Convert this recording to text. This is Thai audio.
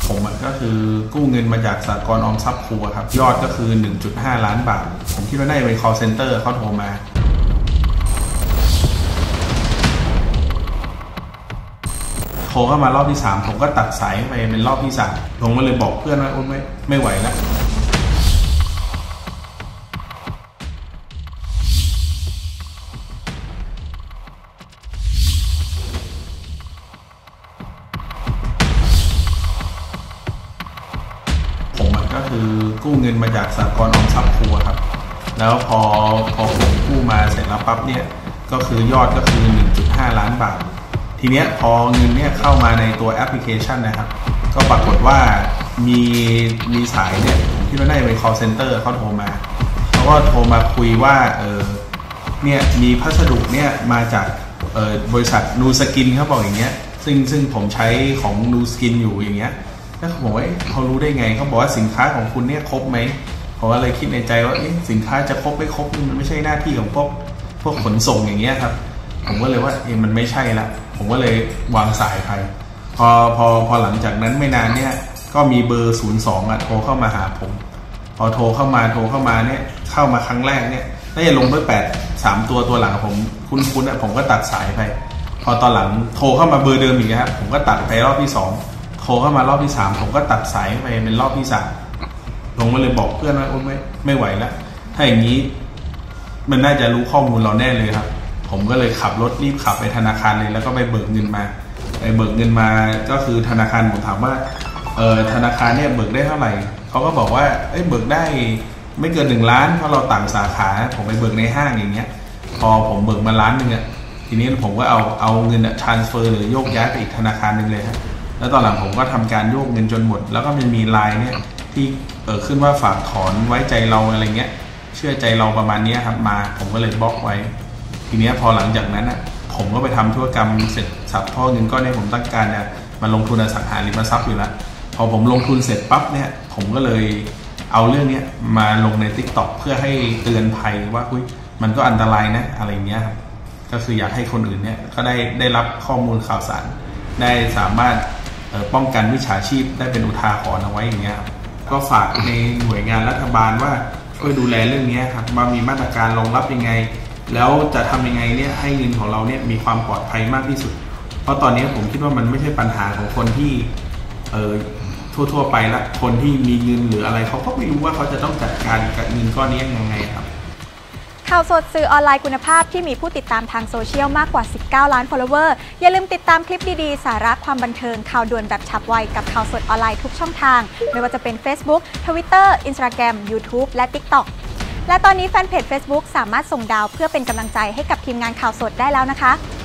ผมก็คือกู้เงินมาจากสหกรณ์ออมทรัพย์ครูครับยอดก็คือ 1.5 ล้านบาทผมคิดว่าได้เป็น call center เขาโทรมาโทรเข้ามารอบที่3ผมก็ตัดสายไปเป็นรอบที่3ผมก็เลยบอกเพื่อนว่าไม่ไหวแล้วผมก็คือกู้เงินมาจากสหกรณ์ออมทรัพย์ครูครับแล้วพอผมกู้มาเสร็จแล้วปั๊บเนี่ยก็คือยอดก็คือ 1.5 ล้านบาททีเนี้ยพอเงินเนี่ยเข้ามาในตัวแอปพลิเคชันนะครับก็ปรากฏว่ามีสายเนี่ยที่เราได้เป็น call center เขาโทรมาเขาก็โทรมาคุยว่าเนี่ยมีพัสดุเนี่ยมาจากบริษัทนูสกินเขาบอกอย่างเงี้ยซึ่งผมใช้ของนูสกินอยู่อย่างเงี้ยแล้วผมว่าเขารู้ได้ไงเขาบอกว่าสินค้าของคุณเนี่ยครบไหมผมก็เลยคิดในใจว่าสินค้าจะครบไม่ครบมันไม่ใช่หน้าที่ของพวกขนส่งอย่างเงี้ยครับผมก็เลยว่ามันไม่ใช่ละผมก็เลยวางสายไปพอหลังจากนั้นไม่นานเนี่ยก็มีเบอร์02โทรเข้ามาหาผมพอโทรเข้ามาเนี่ยเข้ามาครั้งแรกเนี่ยน่าจะลงด้วย3ตัวหลังผมคุ้นผมก็ตัดสายไปพอตอนหลังโทรเข้ามาเบอร์เดิมอีกครับผมก็ตัดไปรอบที่2โทรเข้ามารอบที่3ผมก็ตัดสายไปเป็นรอบที่3ผมก็เลยบอกเพื่อนว่าไม่ไหวแล้วถ้าอย่างนี้มันน่าจะรู้ข้อมูลเราแน่เลยครับผมก็เลยขับรถรีบขับไปธนาคารเลยแล้วก็ไปเบิกเงินมาก็คือธนาคารผมถามว่าธนาคารเนี่ยเบิกได้เท่าไหร่เขาก็บอกว่าเบิกได้ไม่เกิน1 ล้านเพราะเราต่างสาขาผมไปเบิกในห้างอย่างเงี้ยพอผมเบิกมา1 ล้านทีนี้ผมก็เอาเงินtransfer หรือโยกย้ายไปอีกธนาคารหนึ่งเลยครับแล้วตอนหลังผมก็ทำการโยกเงินจนหมดแล้วก็มันมีไลน์เนี่ยที่ขึ้นว่าฝากถอนไว้ใจเราอะไรเงี้ยเชื่อใจเราประมาณนี้ครับมาผมก็เลยบล็อกไว้ทีนี้พอหลังจากนั้นผมก็ไปทำธุรกรรมเสร็จสับท่อเงินก้อนนี้ผมต้องการมาลงทุนอสังหาริมทรัพย์อยู่แล้วพอผมลงทุนเสร็จปั๊บเนี่ยผมก็เลยเอาเรื่องนี้มาลงใน TikTok เพื่อให้เตือนภัยว่ามันก็อันตรายนะอะไรเงี้ยครับก็คืออยากให้คนอื่นเนี่ยก็ได้รับข้อมูลข่าวสารได้สามารถป้องกันมิจฉาชีพได้เป็นอุทาหรณ์เอาไว้อย่างเงี้ยก็ฝากในหน่วยงานรัฐบาลว่าช่วยดูแลเรื่องนี้ครับว่ามีมาตรการรองรับยังไงแล้วจะทำยังไงเนี่ยให้เงินของเราเนี่ยมีความปลอดภัยมากที่สุดเพราะตอนนี้ผมคิดว่ามันไม่ใช่ปัญหาของคนที่ทั่วไปละคนที่มีเงินหรืออะไรเขาก็ไม่รู้ว่าเขาจะต้องจัดการกับเงินก้อนนี้ยังไงครับข่าวสดสื่อออนไลน์คุณภาพที่มีผู้ติดตามทางโซเชียลมากกว่า19 ล้าน follower อย่าลืมติดตามคลิปดีๆสาระความบันเทิงข่าวด่วนแบบฉับไวกับข่าวสดออนไลน์ทุกช่องทางไม่ว่าจะเป็น Facebook Twitter Instagram YouTube และ TikTok และตอนนี้แฟนเพจ Facebook สามารถส่งดาวเพื่อเป็นกำลังใจให้กับทีมงานข่าวสดได้แล้วนะคะ